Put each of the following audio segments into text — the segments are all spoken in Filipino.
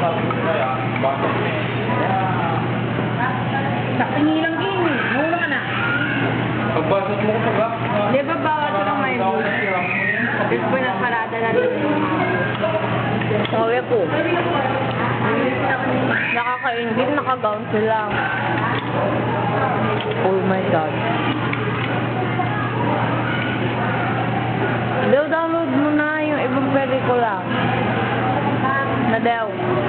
Sa pinilang game eh. Muna ka na. Pagbasot mo ko ba? Di ba bawal ko ng may video? Tapos po nagparada na rin. Sabi po. Nakakaingit, nakagown sila. Oh my God. Download mo na yung ibang pelikula. Na Dew.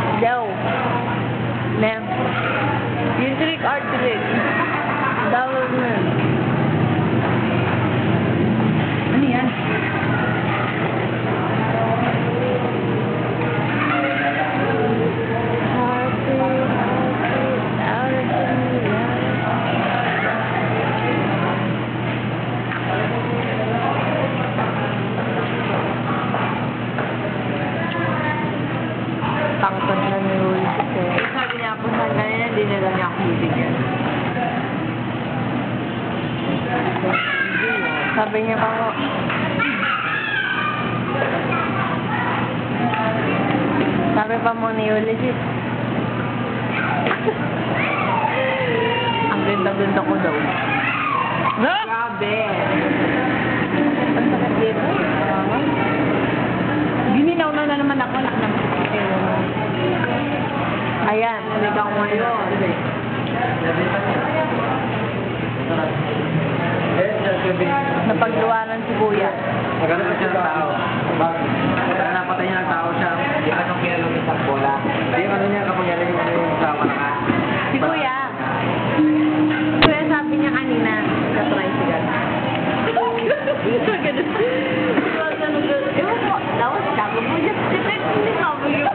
Nem. Yung trick art trick. Download mo yun. Ano yan? Tangkad na ni Luis eh. Sabi niya po sa kanina, hindi nila niya ako bibigyan. Sabi niya pa mo, sabi pa mo ni Ulysses, ang ganda-ganda ko daw. Grabe! Ang sakit dito. Gininaw na naman ako. Ayan, halika ko ngayon. Napagluwanan si Kuya. Maganda siya ng tao. Napatay niya ng tao siya. Hindi ka nung kinalong isang bola. Yung ano niya, kapag yan yung sama na. Si Kuya. Kuya sabi niya kanina sa tricycle. Ewan ko, dapat sabi mo just detect hindi sabi yun.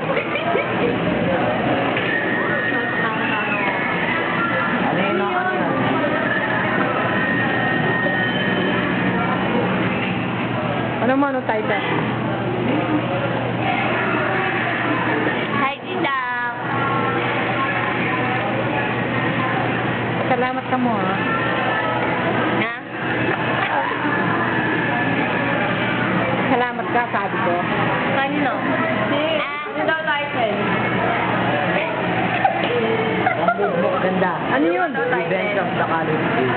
Ano mo, ano title? Hi, Tita. Salamat ka mo, ha? Ha? Salamat ka, sabi ko. Kanino? Ano daw title? Ganda. Ano yun? Revenge of the College Days.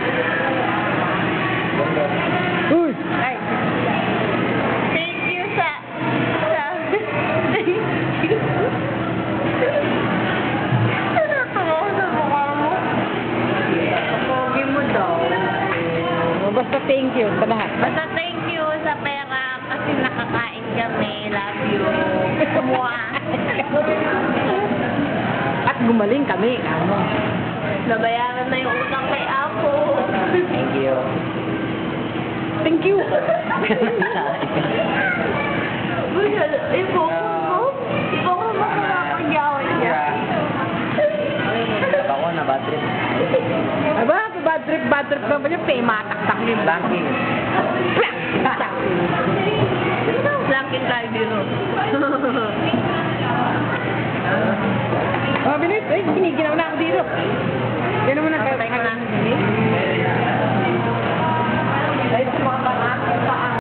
Uy! Ay. Thank you sa thank you. Ano sa mukha mo? Pogi mo daw. Basta thank you sa lahat. Basta thank you sa pera kasi nakakain kami. Love you. Mwah. At gumaling kami. Ano? Nabayaran na yung utang kay Apo. Thank you. Thank you. Ibo ko makakagyawan niya. Ako na bad trip. Aba, bad trip ka ba niya? Mataktak niyo. Planking. Langking tayo dito. Oh, bilis. Ay, giniginaw na ako dito. Yan naman ang Patay ko na.